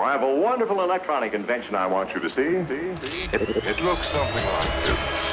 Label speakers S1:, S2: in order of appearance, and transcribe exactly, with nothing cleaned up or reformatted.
S1: I have a wonderful electronic invention I want you to see. see, see. It, it looks something like this.